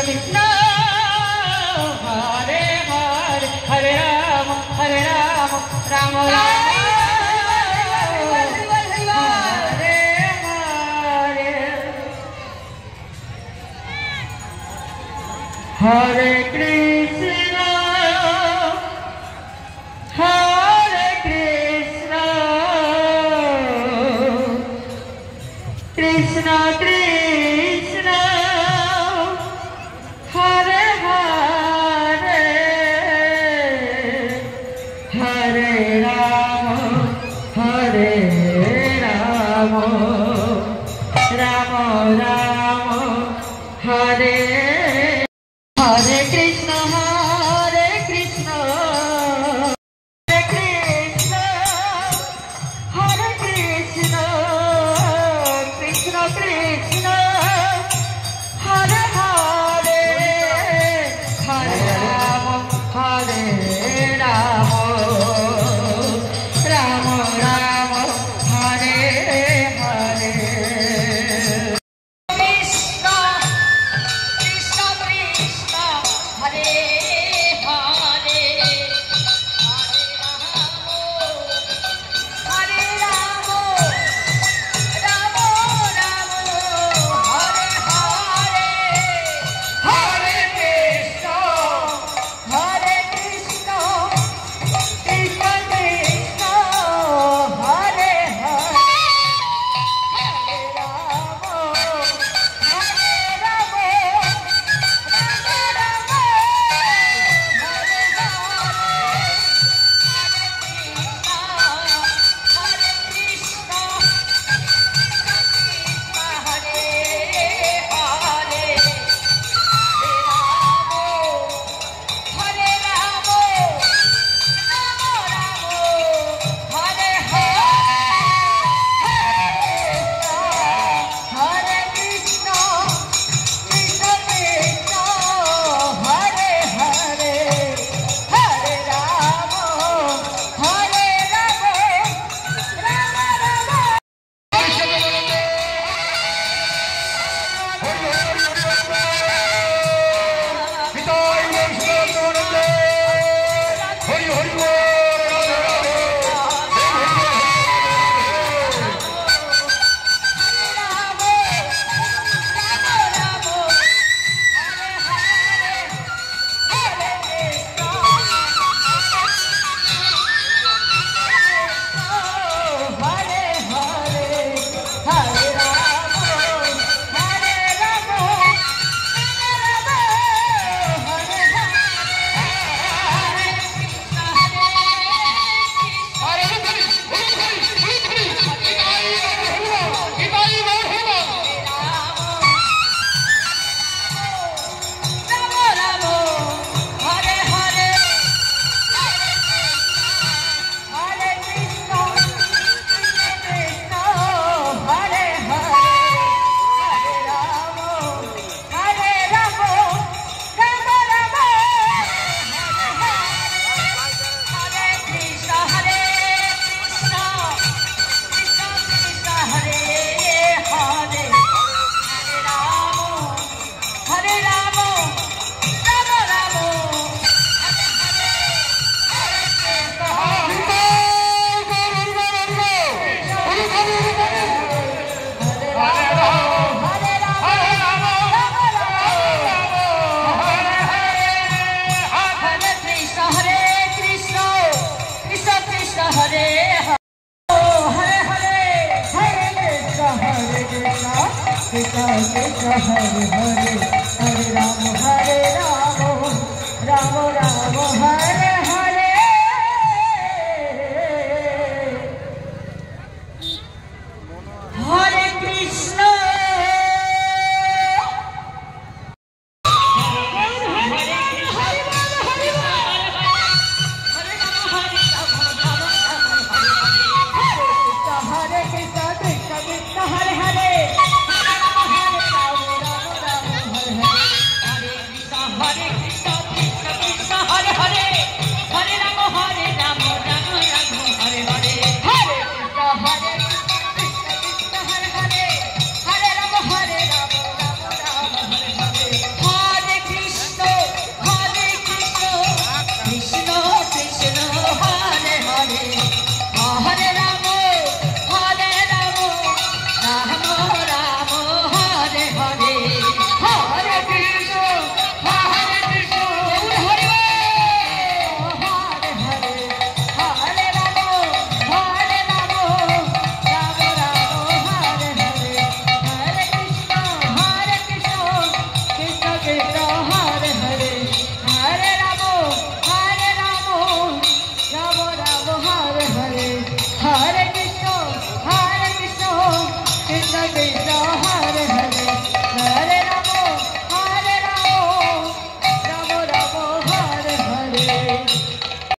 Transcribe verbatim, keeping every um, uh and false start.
Krishna Hare Hare Hare Ram Hare Ram Ram Ram Hare Hare Hare Krishna Hare Krishna Krishna Krishna Hare Hare Hare Ram Hare Ram Ram Ram Hare Hare Krishna Hare Krishna Hare Krishna Hare Krishna Krishna Krishna Hare Hare Hare Ram Hare Ram Ram Ram Hare Hare Krishna Krishna Krishna Hare Hare Hare Ram Ram Ram Hare Hare Hare Krishna Hare Krishna Krishna Krishna Hare Hare Hare Ram Hare Ram Ram Hare Hare